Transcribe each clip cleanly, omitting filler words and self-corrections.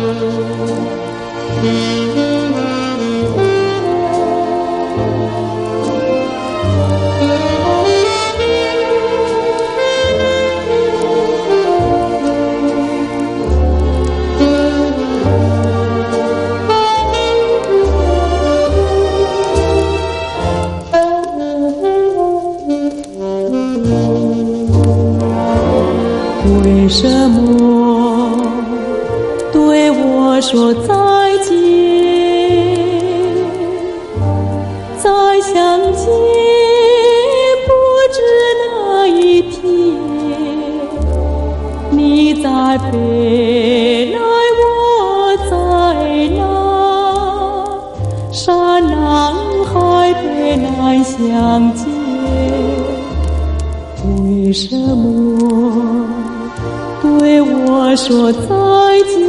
为什么对我说再见？再相见，不知哪一天，你在北来，我在南，山南海北难相见。为什么对我说再见？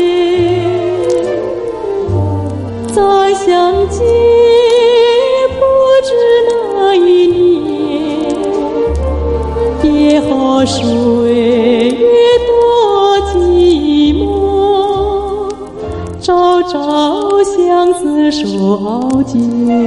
再相见，不知哪一年，别后岁月多寂寞，朝朝相思说傲结。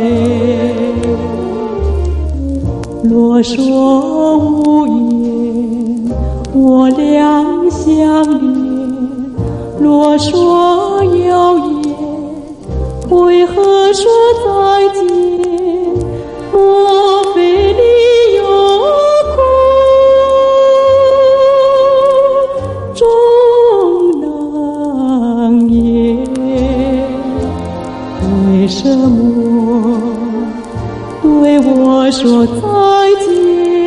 若说无言，我俩相恋；若说有言，为何说再见？莫非你有苦终难言？为什么对我说再见？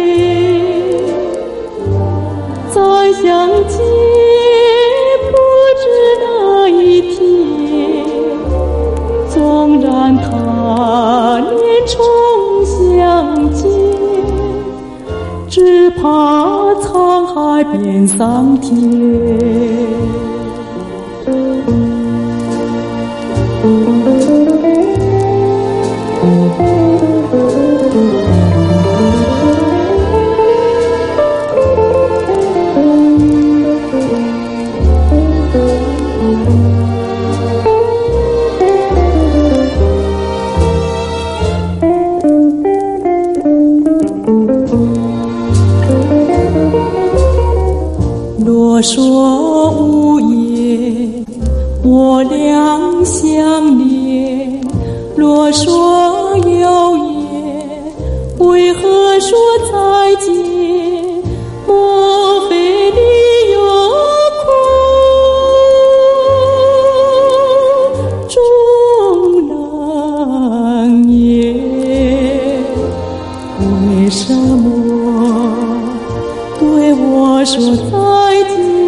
再相见，不知哪一天，纵然他年重相见，只怕沧海变桑田。若说无言，我俩相恋；若说有言，为何说再见？莫非你有苦终难言？为什么对我说再见？